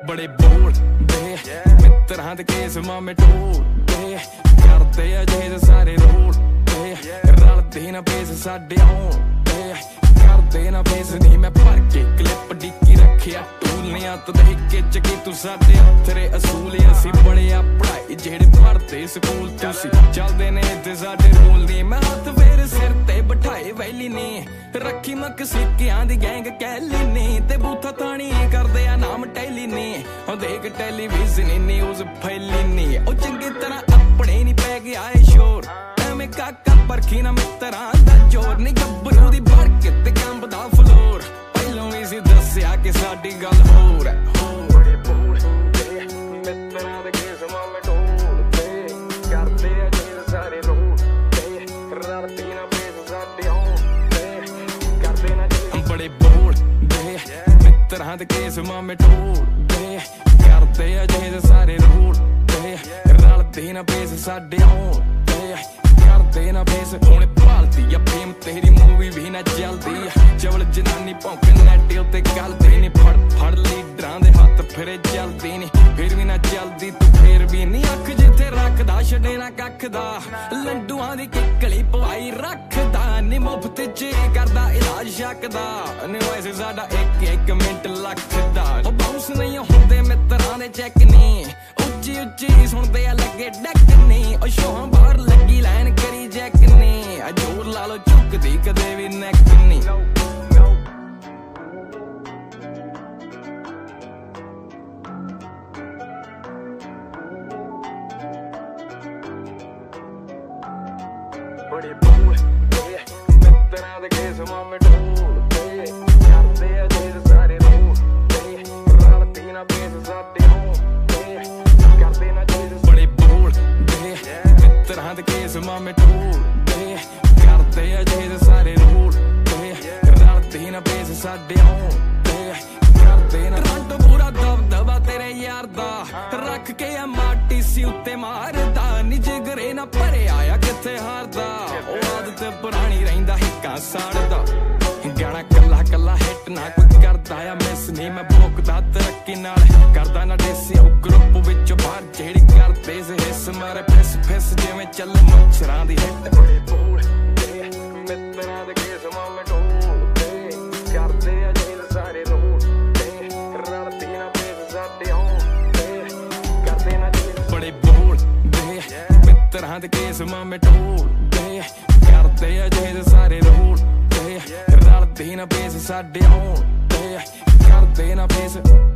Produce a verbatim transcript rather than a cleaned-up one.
बड़े बोलदे मित्रां दे केस मामे ढोलदे करदे अजे सारे रोलदे रलदे ना पेस साडे आउंदे करदे ना पेस नहीं मैं भर के क्लिप डिक्की रखिया टूलियां तो देख के चकी तू साडे हत्थरे असूल असी बड़े आ पढ़ाई जेड़े पढ़दे स्कूल तुसी चलदे ने इत्थे साडे रूल नहीं मैं हत्थ फेर सिर ते बिठाए वैली ने रखी मक सिक्कियां दी गैंग कैली ने ते बूथा ताणी करदे आ नाम टैली ने ओ देख टेलीविजन न्यूज़ फैली ने ओ चंगी तरह अपने नहीं पै गया ए शोर एवें काका परखी ना मित्रां दा जोर नहीं गब्बरू दी भड़क ते कंबदा फ्लोर पहलों भी सी दस्सिया कि साडी गल होर है बड़े बोलदे मित्रां दे केस मामे ढोलदे करदे अजे सारे रोलदे रलदे ना पेस साडे आउंदे करदे ना बड़े बोलदे मित्रां दे केस मामे ढोलदे करदे अजे सारे रोलदे रलदे ना पेस साडे आउंदे करदे ना पेस हुण भालदी आ फेम तेरी मूवी भी ना चलदी चवल जनानी भौंके नैटे उत्ते गलदी नी फड़ फड़ लीडरां दे हत्थ फिरे चलदी नी फिर भी ना चलदी तू फिर भी नी अख जिथे रखदा छड़े ना कख दा लंडूआं दी किकली पवाई रखदा नी मुफ्त च करदा इलाज शक दा नी वैसे साडा एक एक मिंट लख दा ओ बाउंस नहीं हुंदे मित्रां दे चेक नी उच्ची उच्ची सुनदे आ लगे डक नी ओ शोहां बाहर लगी लाइन करी जैक नी आ जोर ला लो झुकदी कदे भी नैक नी बड़े बोलदे मित्रां दे केस मामे ढोलदे करदे अजे सारे रोलदे रलदे ना पेस साडे आउंदे करदे ना बड़े बोलदे मित्रां दे केस मामे ढोलदे करदे अजे सारे रोलदे रलदे ना पेस साडे आउंदे करदे ना रंट पूरा दबदबा तेरे यार दा रख के आ माटी सी उत्ते मारदा नी जिगरे ना भरे आया किथे हारदा ओ आदत पुरानी रहिंदा हिक्का साड़दा गाना कला कला हिट ना कोई करदा आ मिस नहीं मैं भोकदा तरक्की नाल करदा ना देसी ओ ग्रुप विच बाहर जेड़ी करदे से हिस मारे फिस फिस जिवें चल मच्छरां दी हिट बड़े बोलदे मित्रां दे केस मामे ढोलदे करदे अजे सारे रोलदे रलदे ना पेस साडे आउंदे करदे ना बड़े बोलदे मित्रां दे केस मामे ढोलदे करदे अजे सारे रोलदे रलदे ना पेस साडे आउंदे करदे ना पेस